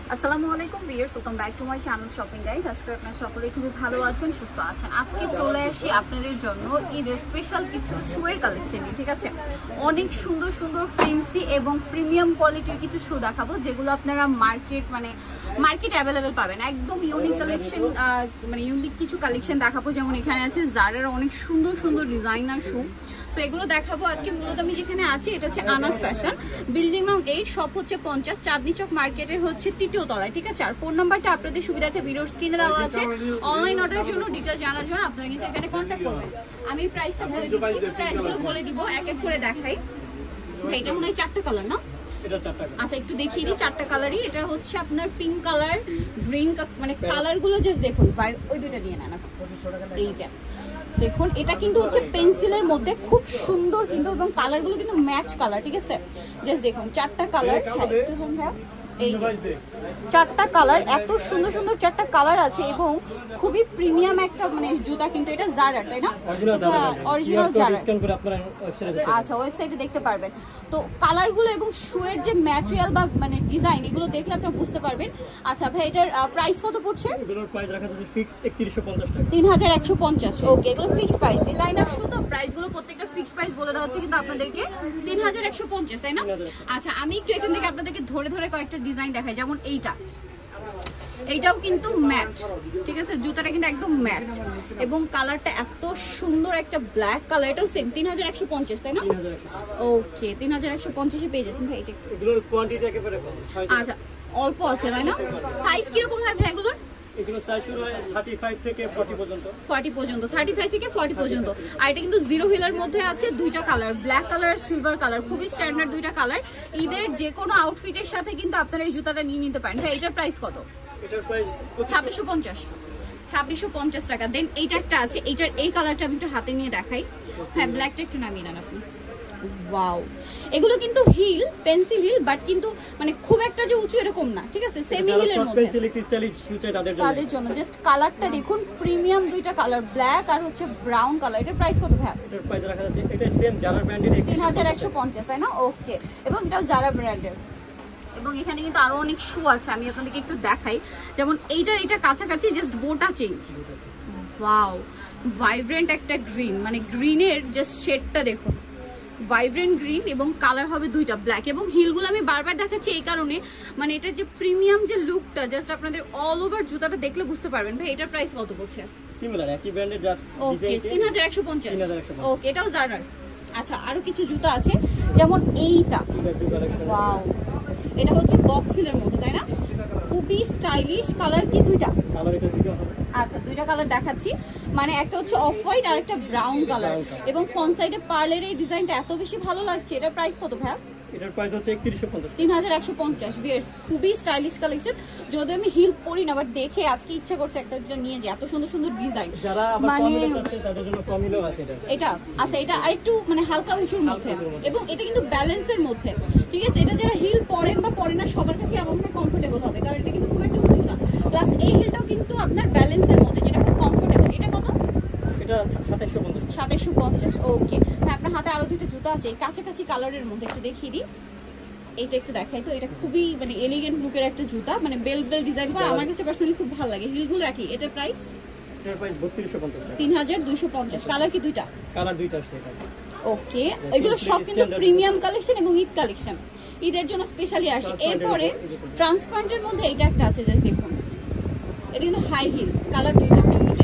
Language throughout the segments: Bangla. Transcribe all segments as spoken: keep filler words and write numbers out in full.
আসসালামু আলাইকুম viewers, welcome back to my channel shopping guide. আজকে আপনারা সকলেই খুবই ভালো আছেন, সুস্থ আছেন। আজকে চলে আসি আপনাদের জন্য ঈদের স্পেশাল কিছু শুয়ের কালেকশন নিয়ে। ঠিক আছে, অনেক সুন্দর সুন্দর ফ্যান্সি এবং প্রিমিয়াম কোয়ালিটির কিছু শু দেখাবো, যেগুলো আপনারা মার্কেট মানে মার্কেট অ্যাভেলেবেল পাবেন। একদম ইউনিক কালেকশন, মানে ইউনিক কিছু কালেকশন দেখাবো। যেমন এখানে আছে জারার অনেক সুন্দর সুন্দর ডিজাইনার শু, তো এগুলো দেখাবো আজকে। মূলত আমি যেখানে আছি এটা হচ্ছে আনাস ফ্যাশন, বিল্ডিং নং এইট, শপ হচ্ছে পঞ্চাশ, চাঁদনি চক মার্কেটের হচ্ছে তৃতীয় তলায়। ঠিক আছে, আর ফোন নাম্বারটা আপনাদের সুবিধার্থে ভিডিওর স্ক্রিনে দেওয়া আছে। অনলাইন অর্ডারের জন্য ডিটেলস জানার জন্য আপনারা কিন্তু এখানে কন্ট্যাক্ট করবেন। আমি প্রাইসটা বলে দিচ্ছি, প্রাইসগুলো বলে দিব, এক এক করে দেখাই। ভাই এটা মনে হয় চারটা কালার না? আচ্ছা একটু দেখিয়ে দিই, চারটা কালারই। এটা হচ্ছে আপনার পিঙ্ক কালার, গ্রিন, মানে কালারগুলো জাস্ট দেখুন। ভাই ওই দুইটা নিয়ে নেন। এই যে দেখুন, এটা কিন্তু হচ্ছে পেন্সিলের মধ্যে, খুব সুন্দর কিন্তু, এবং কালারগুলো কিন্তু ম্যাচ কালার। ঠিক আছে, জাস্ট দেখুন চারটা কালার। হ্যাঁ একটু হ্যাঁ, এই যে চারটা কালার, এত সুন্দর সুন্দর চারটা কালার আছে, এবং খুবই প্রিমিয়াম একটা মানে জুতা। কিন্তু এটা জারার, তাই না? অরিজিনাল জারার। আচ্ছা, ওয়েবসাইটে দেখতে পারবেন। তো কালারগুলো এবং শুয়ের যে ম্যাটেরিয়াল বা মানে ডিজাইন, এগুলো দেখলে আপনারা বুঝতে পারবেন। আচ্ছা ভাই, এটার প্রাইস কত পড়ছে? তিন হাজার একশো পঞ্চাশ। ওকে, এগুলো ফিক্সড প্রাইস, ডিজাইনার শু তো প্রাইসগুলো প্রত্যেকটা ফিক্সড প্রাইস বলে দেওয়া হচ্ছে কিন্তু আপনাদেরকে, তিন হাজার একশো পঞ্চাশ, তাই না? আচ্ছা, আমি একটু এখান থেকে আপনাদেরকে ধরে ধরে কয়েকটা ডিজাইন দেখাই। যেমন এইটা, এইটাও কিন্তু ম্যাট। ঠিক আছে, জুতাটা কিন্তু একদম ম্যাট, এবং কালারটা এত সুন্দর একটা ব্ল্যাক কালার। এটাও সেম তিন হাজার একশো পঞ্চাশ, তাই না? ওকে, তিন হাজার একশো পঞ্চাশে পেয়ে যাচ্ছেন ভাই। এটা একটু আচ্ছা অল্প আছে, তাই না? সাইজ কিরকম হয় ভাই এগুলোর? এগুলো সাইজ শুরু হয় থার্টি ফাইভ থেকে ফর্টি পর্যন্ত। ফর্টি পর্যন্ত, থার্টি ফাইভ থেকে ফর্টি পর্যন্ত। আর এটা কিন্তু জিরো হিলের মধ্যে আছে, দুইটা কালার, ব্ল্যাক কালার আর সিলভার কালার, খুবই স্ট্যান্ডার্ড দুইটা কালার। ঈদের যে কোনো আউটফিটের সাথে কিন্তু আপনারা এই জুতাটা নিয়ে নিতে পারেন। ভাই এটার প্রাইস কত? এটার প্রাইস ছাব্বিশশো পঞ্চাশ, ছাব্বিশশো পঞ্চাশ টাকা। দেন এইটা একটা আছে, এইটার এই কালারটা আমি একটু হাতে নিয়ে দেখাই। হ্যাঁ, ব্ল্যাকটা একটু নামিয়ে নেন আপনি। ওয়াও, এগুলো কিন্তু হিল, পেন্সিল হিল, বাট কিন্তু মানে খুব একটা যে উঁচু এরকম না। ঠিক আছে, সেমি হিলের মধ্যে তাদের জন্য। জাস্ট কালারটা দেখুন, প্রিমিয়াম দুইটা কালার, ব্ল্যাক আর হচ্ছে ব্রাউন কালার। এটার প্রাইস কত ভাই? এটার প্রাইস রাখা যাচ্ছে, এটা সেম জারা ব্র্যান্ডের তিন হাজার একশো পঞ্চাশ, তাই না? ওকে, এবং এটাও জারা ব্র্যান্ডের। এবং এখানে কিন্তু আরো অনেক শু আছে, আমি আপনাদেরকে একটু দেখাই। যেমন এইটা, এটা কাছাকাছি, জাস্ট বোটা চেঞ্জ। ওয়াও, ভাইব্রেন্ট একটা গ্রিন, মানে গ্রিনের জাস্ট শেডটা দেখুন, ভাইব্রেন্ট গ্রিন, এবং কালার হবে দুইটা ব্ল্যাক। এবং হিলগুলো আমি বারবার দেখাচ্ছি এই কারণে, মানে এটার যে প্রিমিয়াম যে লুকটা, জাস্ট আপনাদের অল ওভার জুতাটা দেখলে বুঝতে পারবেন। ভাই এটার প্রাইস কত পড়ছে? সিমিলার একই ব্র্যান্ডের, জাস্ট ওকে, তিন হাজার একশো পঞ্চাশ। ওকে, এটাও জারার। আচ্ছা, আরো কিছু জুতা আছে, যেমন এইটা। ওয়াও, এটা হচ্ছে বক্স হিলের মধ্যে, তাই না? খুবই স্টাইলিশ। কালার কি দুইটা? কালার এটা দুটো হবে। আচ্ছা, দুইটা কালার দেখাচ্ছি, মানে একটা হচ্ছে অফ হোয়াইট আর একটা ব্রাউন কালার। এবং ফ্রন্ট সাইডে পার্লের এই ডিজাইনটা এত বেশি ভালো লাগছে। এটার প্রাইস কত ভাই? এটার প্রাইস হচ্ছে একত্রিশশো পঞ্চাশ, তিন হাজার একশো পঞ্চাশ। ভিউয়ার্স, খুবই স্টাইলিশ কালেকশন। যদি আমি হিল পরি না, বাট দেখে আজকে ইচ্ছা করছে একটা নিয়ে যাই, এত সুন্দর সুন্দর ডিজাইন। মানে তাদের জন্য কম হিলও আছে এটা। এটা আচ্ছা, এটা আরেকটু মানে হালকা উঁচুর মধ্যে, এবং এটা কিন্তু ব্যালেন্সের মধ্যে। ঠিক আছে, এটা যারা হিল পরেন বা পরে না, সবার কাছে এমনভাবে কমফোর্টেবল হবে, কারণ এটা কিন্তু খুব একটা উঁচু না। প্লাস এই হিলটাও কিন্তু আপনার ব্যালেন্সের মধ্যে, যেটা খুব কমফোর্টেবল। এটা কত? এটা সাতাশশো পঞ্চাশ। সাতাশশো পঞ্চাশ। ওকে, হ্যাঁ, আপনার হাতে আরো দুইটা জুতা আছে কাছাকাছি কালারের মধ্যে, একটু দেখিয়ে দিই। এইটা একটু দেখাই তো, এটা খুবই মানে এলিগেন্ট লুকের একটা জুতা, মানে বেল বেল ডিজাইন করা, আমার কাছে পার্সোনালি খুব ভালো লাগে। হিলগুলো একই। এটার প্রাইস? এটার প্রাইস বত্রিশশো পঞ্চাশ, তিন হাজার দুইশো পঞ্চাশ। কালার কি দুইটা? কালার দুইটা আছে এটা। ওকে, এগুলো সব কিন্তু প্রিমিয়াম কালেকশন এবং ঈদ কালেকশন, ঈদের জন্য স্পেশালি আসে। এরপরে ট্রান্সপারেন্টের মধ্যে এইটা একটা আছে, জাস্ট দেখুন, এটা কিন্তু হাই হিল, কালার দুইটা।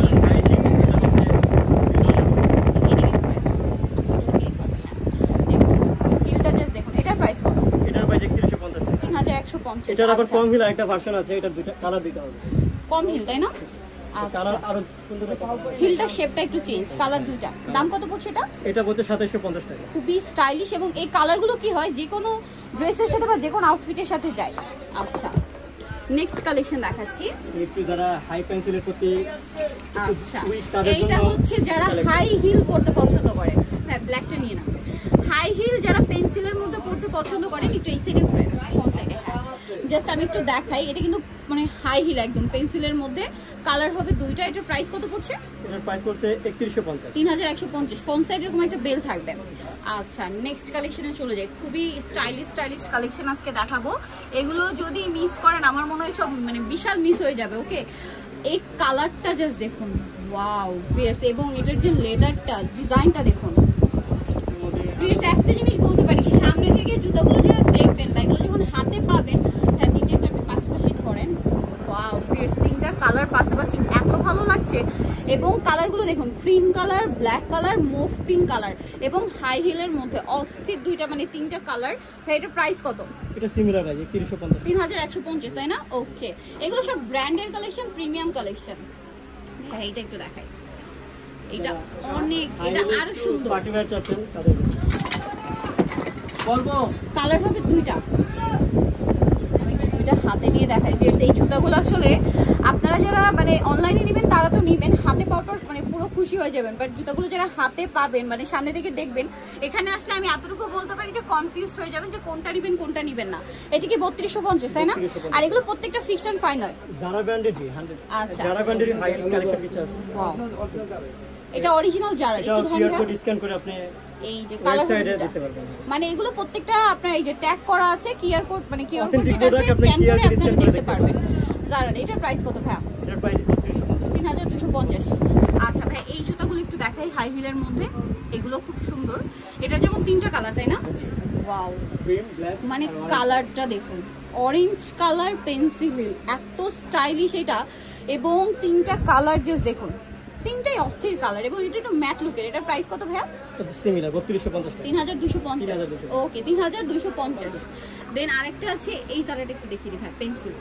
হিলটা জাস্ট দেখুন, এটার প্রাইস কত? এটার প্রাইস একত্রিশশো পঞ্চাশ, তিন হাজার একশো পঞ্চাশ। এটার আবার কম হিল একটা ভার্সন আছে, এটা দুইটা কালার দুইটা হবে, কম হিল, তাই না? কালার আরো সুন্দর। হিলটা শেপটা একটু চেঞ্জ, কালার দুইটা। দাম কত পড়ছে এটা? এটা বলতে সাতাশশো পঞ্চাশ টাকা। খুবই স্টাইলিশ, এবং এই কালারগুলো কি হয় যে কোনো ড্রেসের সাথে বা যে কোনো আউটফিটের সাথে যায়। আচ্ছা, নেক্সট কালেকশন দেখাচ্ছি। একটু যারা হাই পেন্সিলের প্রতি, আচ্ছা এইটা হচ্ছে যারা হাই হিল পরতে পছন্দ করে। হ্যাঁ, ব্ল্যাকটা নিয়ে নাও। হাই হিল যারা পেন্সিলের মধ্যে পরতে পছন্দ করেন, একটু এই সাইডে ঘুরে ফ্রন্ট সাইডে। হ্যাঁ, জাস্ট আমি একটু দেখাই, এটা কিন্তু মানে হাই হিল একদম পেন্সিলের মধ্যে, কালার হবে দুইটা। এটার প্রাইস কত পড়ছে? এটার প্রাইস পড়ছে একত্রিশশো পঞ্চাশ। তিন হাজার একশো পঞ্চাশ। ফ্রন্ট সাইড এরকম একটা বেল থাকবে। আচ্ছা নেক্সট কালেকশনে চলে যাই। খুবই স্টাইলিশ স্টাইলিশ কালেকশন আজকে দেখাবো। এগুলো যদি মিস করেন আমার মনে হয় সব মানে বিশাল মিস হয়ে যাবে। ওকে, এই কালারটা জাস্ট দেখুন, ওয়াও ফিয়ার্স, এবং এটার যে লেদারটা ডিজাইনটা দেখুন ফিয়ার্স। একটা জিনিস বলতে পারি, সামনে থেকে জুতাগুলো যারা দেখবেন বা এগুলো যখন হাতে পাবেন, হ্যাঁ তিনটে একটা আপনি পাশাপাশি ধরেন, ওয়াও ফিয়ার্স, তিনটা কালার পাশাপাশি এত ভালো লাগছে। এবং কালারগুলো দেখুন, cream colour, black colour, mauve pink colour এবং হাই হিলের মধ্যে অস্থির দুইটা, মানে তিনটা কালার। ভাই এটার প্রাইস কত? এটা সিমিলার প্রাইস একত্রিশশো পঞ্চাশ। তিন হাজার একশো পঞ্চাশ, তাই না? ওকে, এগুলো সব ব্র্যান্ডের কালেকশন, প্রিমিয়াম কালেকশন। হ্যাঁ এটা একটু দেখাই, এটা অনেক, এটা আরো সুন্দর। পার্টি ওয়্যার চাচ্ছেন তাদের বলবো, কালার হবে দুইটা। আমি একটু দুইটা হাতে নিয়ে দেখাই ভিউয়ার্স। এই জুতাগুলো আসলে আপনারা যারা মানে অনলাইনে নেবেন তারা তো নেবেন, হাতে পাওয়ার মানে পুরো খুশি হয়ে যাবেন। বাট জুতাগুলো যারা হাতে পাবেন, মানে সামনে থেকে দেখবেন, এখানে আসলে আমি এতটুকু বলতে পারি যে কনফিউজ হয়ে যাবেন যে কোনটা নেবেন কোনটা নেবেন না। এটা কি বত্রিশশো পঞ্চাশ, তাই না? আর এগুলো প্রত্যেকটা ফিক্সড এন্ড ফাইনাল। জারা ব্র্যান্ডের হান্ড্রেড। আচ্ছা, জারা ব্র্যান্ডের হাই কালেকশন কিছু আছে। ওয়াও, এটা অরিজিনাল জারা। একটু ধরেন, কিউআর কোড স্ক্যান করে আপনি এই যে কালার ওয়েবসাইটে দিতে পারবেন। মানে এগুলো প্রত্যেকটা আপনার এই যে ট্যাগ করা আছে, কিউআর কোড, মানে কিউআর কোড Authentic যেটা আছে product আপনি স্ক্যান কিউআর করে কোড আপনারা scan করে দেখতে দেখতে পারবেন। জারা এটার প্রাইস কত ভাই? এটার প্রাইস বত্রিশশো পঞ্চাশ। তিন হাজার দুইশো পঞ্চাশ। আচ্ছা ভাই, এই জুতাগুলো একটু দেখাই, হাই হিলের মধ্যে, এগুলো খুব সুন্দর। এটা যেমন তিনটা কালার, তাই না? ওয়াও, ক্রিম, ব্ল্যাক, মানে কালারটা দেখুন, অরেঞ্জ কালার, পেন্সিল হিল, এত স্টাইলিশ এটা। এবং তিনটা কালার জাস্ট দেখুন, তিনটাই অস্থির কালার এবং এটা একটু ম্যাট লুকের। এটার প্রাইস কত ভাইয়া? সিমিলার বত্রিশশো পঞ্চাশ। তিন হাজার দুইশো পঞ্চাশ। ওকে, তিন হাজার দুইশো পঞ্চাশ। দেন আরেকটা আছে, এই সারাটা একটু দেখিয়ে দিই ভাই, পেন্সিল।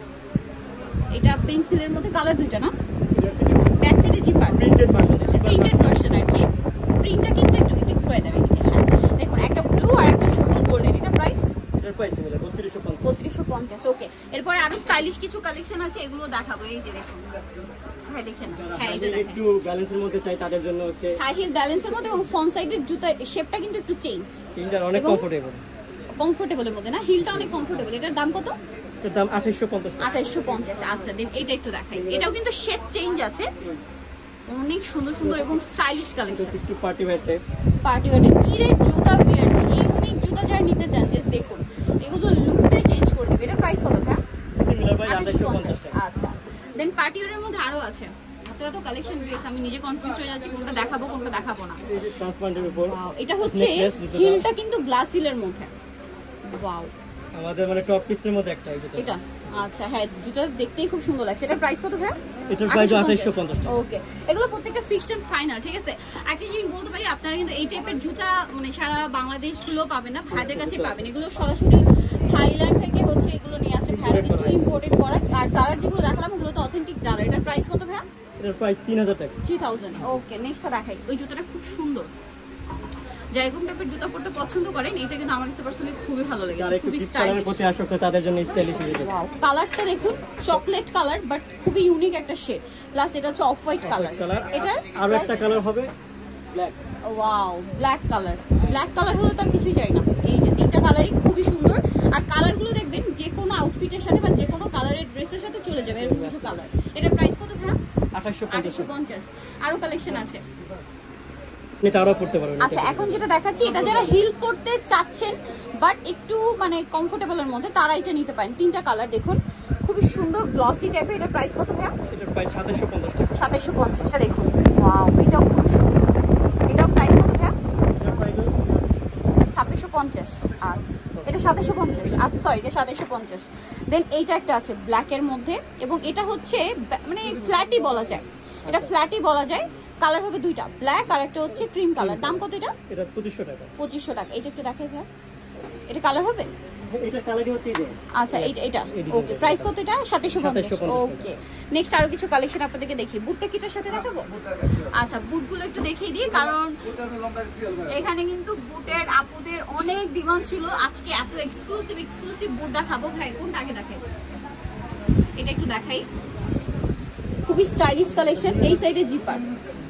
এটা পেন্সিলের মধ্যে কালার দুইটা না? ব্যাক সাইডে zipper, printed version, printed version আর কি। প্রিন্টটা কিন্তু একটু একটু ঘুরে দেবে এদিকে। হ্যাঁ দেখুন, একটা ব্লু আর একটা হচ্ছে ফুল গোল্ডেন। এটা প্রাইস এটার প্রাইস সিমিলার বত্রিশশো পঞ্চাশ। বত্রিশশো পঞ্চাশ। ওকে, এরপরে আরো স্টাইলিশ কিছু কালেকশন আছে, এগুলো দেখাবো। এই যে দেখুন, হ্যাঁ দেখেন, হ্যাঁ এটা দেখেন, একটু ব্যালেন্সের মধ্যে চাই তাদের জন্য হচ্ছে হাই হিল ব্যালেন্সের মধ্যে এবং ফ্রন্ট সাইডের জুতার শেপটা কিন্তু একটু চেঞ্জ, তিনটার অনেক এবং কমফোর্টেবল। কমফোর্টেবলের মধ্যে না, হিলটা অনেক কমফোর্টেবল। এটার দাম কত? এর দাম আঠাশশো পঞ্চাশ। আঠাশশো পঞ্চাশ। আচ্ছা দেন এটা একটু দেখাই, এটাও কিন্তু শেপ চেঞ্জ আছে, অনেক সুন্দর সুন্দর এবং স্টাইলিশ কালেকশন। একটু party wear type, party wear ঈদের জুতা ভিউয়ার্স, এই ইউনিক জুতা যারা নিতে চান জাস্ট দেখুন, এগুলো লুকটাই চেঞ্জ করে দেবে। এটার প্রাইস কত ভাই? সিমিলার বাই আঠাশশো আঠাশশো পঞ্চাশ। পঞ্চাশ। আচ্ছা দেন পার্টি ওয়্যারের মধ্যে আরো আছে এত এত কালেকশন ভিউয়ার্স, আমি নিজে কনফিউজ হয়ে যাচ্ছি কোনটা দেখাবো কোনটা দেখাবো না। এই যে ট্রান্সপারেন্টের উপর ওয়াও, এটা হচ্ছে necklace দিতে হিলটা কিন্তু গ্লাস হিলের মধ্যে। ওয়াও, আমাদের মানে টপ পিসের মধ্যে একটা এই যে এটা আচ্ছা, হ্যাঁ দুটো দেখতেই খুব সুন্দর লাগছে। এটার প্রাইস কত ভাই? এটার প্রাইস আঠাশশো পঞ্চাশ। ওকে, এগুলো প্রত্যেকটা ফিক্সড এন্ড ফাইনাল, ঠিক আছে? একটা জিনিস বলতে পারি, আপনারা কিন্তু এই টাইপের জুতা মানে সারা বাংলাদেশগুলো পাবেন না, ভাইদের কাছে পাবেন। এগুলো সরাসরি থাইল্যান্ড থেকে হচ্ছে এগুলো নিয়ে আসে, ভাইরা কিন্তু ইম্পোর্টেড করা। আর যারা যেগুলো দেখালাম ওগুলো তো অথেন্টিক জারা। এটার প্রাইস কত ভাই? এটার প্রাইস তিন হাজার টাকা। Three thousand. ওকে, নেক্সটটা দেখাই। ওই জুতাটা খুব সুন্দর, যারা এরকম টাইপের জুতা পরতে পছন্দ করেন, এটা কিন্তু আমার কাছে পার্সোনালি খুবই ভালো যারা লেগেছে, একটু খুবই ডিপ কালারের স্টাইলিশ। প্রতি আসক্ত তাদের জন্য স্টাইলিশ হয়ে যাবে। ওয়াও, কালারটা দেখুন, চকলেট কালার বাট খুবই ইউনিক একটা শেড, প্লাস এটা হচ্ছে অফ হোয়াইট কালার। কালার এটা আর একটা কালার হবে black. Wow, black colour. Black colour হলে তার কিছুই চাই না। এই যে তিনটা কালারই খুবই সুন্দর, আর কালারগুলো দেখবেন যে কোনো আউটফিটের সাথে বা যে কোনো কালারের ড্রেসের সাথে চলে যাবে, এরকম কিছু কালার। এটার প্রাইস কত ভাই? আঠাশশো আঠাশশো পঞ্চাশ। আরো কালেকশন আছে। আপনি তারাও পড়তে পারবেন। আচ্ছা, এখন যেটা দেখাচ্ছি, এটা যারা হিল পরতে চাচ্ছেন বাট একটু মানে কমফোর্টেবলের মধ্যে, তারা এটা নিতে পারেন। তিনটা কালার দেখুন, খুবই সুন্দর গ্লসি টাইপের। এটা প্রাইস কত ভাই? এটার প্রাইস সাতাশশো পঞ্চাশ টাকা। সাতাশশো পঞ্চাশ। দেখুন, ওয়াও, এটাও খুব সুন্দর। এটাও প্রাইস কত ভাই? এটার প্রাইস ছাব্বিশশো পঞ্চাশ। আচ্ছা, এটা সাতাশশো পঞ্চাশ। আচ্ছা সরি, এটা সাতাশশো পঞ্চাশ। দেন এইটা একটা আছে ব্ল্যাকের মধ্যে, এবং এটা হচ্ছে মানে ফ্ল্যাটই বলা যায়, এটা ফ্ল্যাটই বলা যায়। কালার হবে দুইটা, ব্ল্যাক আর একটা হচ্ছে ক্রিম কালার। দাম কত এটা? এটা পঁচিশশো টাকা। পঁচিশশো টাকা। এটা একটু দেখাই ভাই, এটা কালার হবে? এটা কালারই হচ্ছে এই যে। আচ্ছা, এইটা এটা ওকে, প্রাইস কত এটা? সাতাশশো পঞ্চাশ। সাতাশশো পঞ্চাশ। ওকে, নেক্সট আরো কিছু কালেকশন আপনাদেরকে দেখি। বুটটা কিটার সাথে দেখাবো? আচ্ছা, বুটগুলো একটু দেখিয়ে দিই, কারণ এখানে কিন্তু বুটের আপুদের অনেক ডিমান্ড ছিল। আজকে এত এক্সক্লুসিভ এক্সক্লুসিভ বুট দেখাবো। ভাই কোনটা আগে দেখাই? এটা একটু দেখাই, খুবই স্টাইলিশ কালেকশন। এই সাইডে জিপার।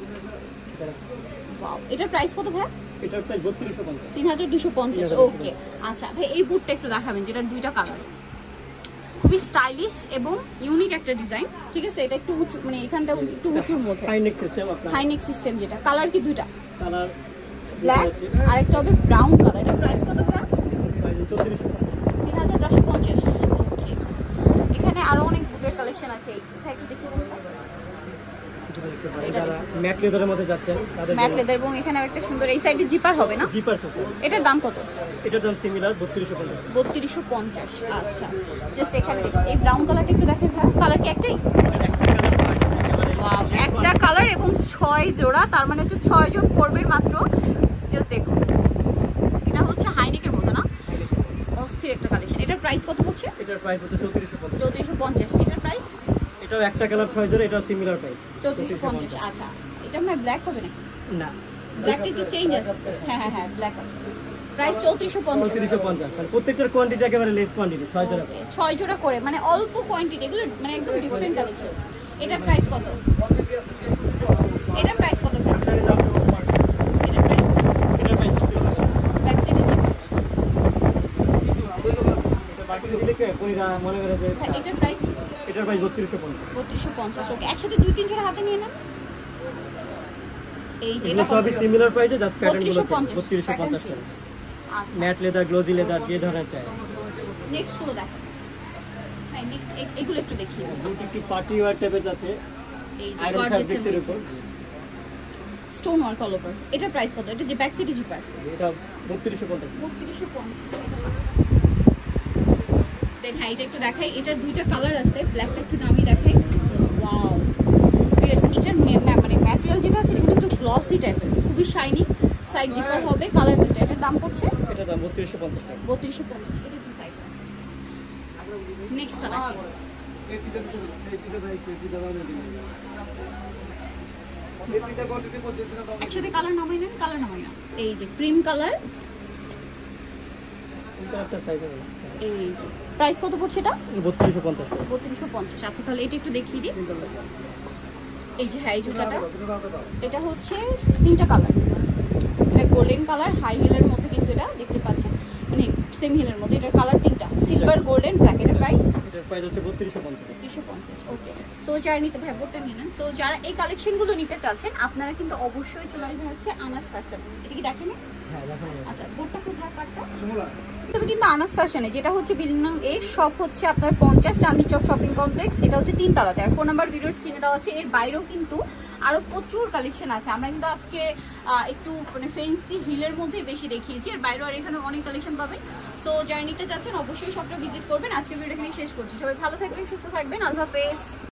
ওয়াও, এটার প্রাইস কত ভাই? এটার প্রাইস বত্রিশশো পঞ্চাশ। তিন হাজার দুশো পঞ্চাশ। ওকে, আচ্ছা ভাই এই বুটটা একটু দেখাবেন, যেটা দুইটা কালার। খুবই স্টাইলিশ এবং ইউনিক একটা ডিজাইন, ঠিক আছে। এটা একটু উঁচু, মানে এখানটা একটু উঁচুর মধ্যে হাই নেক সিস্টেম আপনার। হাই নেক সিস্টেম, যেটা কালার কি দুইটা, কালার ব্ল্যাক আর একটা হবে ব্রাউন কালার। এটা প্রাইস কত ভাইয়া? চৌত্রিশশো তিন হাজার চারশো পঞ্চাশ। ওকে, এখানে আরো অনেক বুটের কালেকশন আছে। এই ভাই একটু দেখিয়ে দেন। এটা ম্যাট লেদারের মধ্যে যাচ্ছেন তাদের ম্যাট লেদার এবং এখানে একটা সুন্দর এই সাইডে জিপার হবে না? Zipper system. এটার দাম কত? এটার দাম সিমিলার বত্রিশশো পঞ্চাশ। বত্রিশশো পঞ্চাশ। আচ্ছা, জাস্ট এখানে দেখুন এই ব্রাউন কালারটা একটু দেখেন ভাই। কালার কি একটাই? ওয়াও, একটা কালার এবং ছয় জোড়া, তার মানে হচ্ছে ছয় জন পরবে মাত্র। জাস্ট দেখুন, এটা হচ্ছে হাইনেকের মতো না, অস্থির একটা কালেকশন। এটার প্রাইস কত পড়ছে? এটার প্রাইস হচ্ছে চৌত্রিশশো পঞ্চাশ। চৌত্রিশশো পঞ্চাশ। এটার প্রাইস? এটাও একটা কালার ছয় জোড়া, এটাও সিমিলার প্রাইস চৌত্রিশশো পঞ্চাশ। আচ্ছা, এটা মানে ব্ল্যাক হবে নাকি? না, ব্ল্যাকটা একটু চেঞ্জ আছে। হ্যাঁ হ্যাঁ হ্যাঁ, ব্ল্যাক আছে। প্রাইস চৌত্রিশশো পঞ্চাশ। চৌত্রিশশো পঞ্চাশ। মানে প্রত্যেকটার কোয়ান্টিটি একেবারে লেস কোয়ান্টিটি, ছয় জোড়া। Okay, ছয় জোড়া করে, মানে অল্প কোয়ান্টিটি, এগুলো মানে একদম ডিফারেন্ট কালেকশন। এটার প্রাইস কত? এটার প্রাইস কত ভাই? এটার প্রাইস? এটার প্রাইস বত্রিশশো। ব্যাক সাইডে জিপ। এটা বাকি দিলে কে কইরা মনে করে যে হ্যাঁ, এটার প্রাইস? এটার প্রাইস বত্রিশশো পঞ্চাশ। বত্রিশশো পঞ্চাশ। ওকে, একসাথে দুই তিন জোড়া হাতে নিয়ে নেন। এই যে এটা এটা সবই সিমিলার প্রাইসে, জাস্ট প্যাটার্ন গুলো বত্রিশশো চেঞ্জ। পঞ্চাশ। বত্রিশশো পঞ্চাশ। আচ্ছা, ম্যাট লেদার, গ্লোজি লেদার, যে ধরনের চাই। নেক্সট গুলো দেখেন। হ্যাঁ, নেক্সট এগুলো একটু দেখিয়ে দেন। দুটো একটু পার্টি ওয়্যার টাইপের আছে, এই যে আয়রন গর্জিয়াস ফ্যাব্রিক্সের উপর। Stone work all over. এটার প্রাইস কত? এটা যে ব্যাক সাইডে জিপার। এটা বত্রিশশো পঞ্চাশ। বত্রিশশো পঞ্চাশ। দেন হ্যাঁ, এটা একটু দেখাই। এটার দুইটা কালার আছে, ব্ল্যাকটা একটু নামিয়ে দেখাই। Wow, pearls. এটার মে- মে- মানে ম্যাটেরিয়াল যেটা আছে এটা কিন্তু একটু গ্লসি টাইপের, খুবই শাইনি। সাইড জিপার হবে, কালার দুইটা। এটার দাম পড়ছে এটার দাম বত্রিশশো পঞ্চাশ টাকা। বত্রিশশো পঞ্চাশ। এটা একটু সাইড। নেক্সটটা দেখেন। একসাথে কালার নামাই নেন, কালার নামাই না। এই যে ক্রিম কালার, এটা একটা সাইজ হবে। এই যে প্রাইস কত পড়ছে এটা? বত্রিশশো পঞ্চাশ টাকা। বত্রিশশো পঞ্চাশ। আচ্ছা, তাহলে এটা একটু দেখিয়ে দিই। এই যে হ্যাঁ, এই জুতাটা, এটা হচ্ছে তিনটা কালার। এটা গোল্ডেন কালার, হাই হিলের মধ্যে, কিন্তু এটা দেখতে পাচ্ছেন মানে সেম হিলের মধ্যে। এটার কালার তিনটা, সিলভার, গোল্ডেন, ব্ল্যাক। এটার প্রাইস? এটার প্রাইস হচ্ছে বত্রিশশো পঞ্চাশ। বত্রিশশো পঞ্চাশ। ওকে, সো যারা নিতে ভাই বোটটা নিয়ে নেন। সো যারা এই কালেকশনগুলো নিতে চাচ্ছেন আপনারা কিন্তু অবশ্যই চলে আসবেন হচ্ছে আনাস ফ্যাশন। এটা কি দেখেন? হ্যাঁ, দেখানো যাবে। আচ্ছা, বোটটা খুব ভালো কাটটা। তবে কিন্তু আনাস ফ্যাশনে, যেটা হচ্ছে বিল্ডিং এর শপ হচ্ছে আপনার পঞ্চাশ চাঁদনি চক শপিং কমপ্লেক্স। এটা হচ্ছে তিন তলাতে। আর ফোন নাম্বার ভিডিওর স্ক্রিনে দেওয়া আছে। এর বাইরেও কিন্তু আরো প্রচুর কালেকশন আছে। আমরা কিন্তু আজকে আহ, একটু মানে ফেন্সি হিলের মধ্যে বেশি দেখিয়েছি, এর বাইরেও আর এখানে অনেক কালেকশন পাবেন। সো যারা নিতে চাচ্ছেন অবশ্যই শপটা ভিজিট করবেন। আজকে ভিডিওটা এখানে শেষ করছি। সবাই ভালো থাকবেন, সুস্থ থাকবেন। আল্লাহ হাফেজ।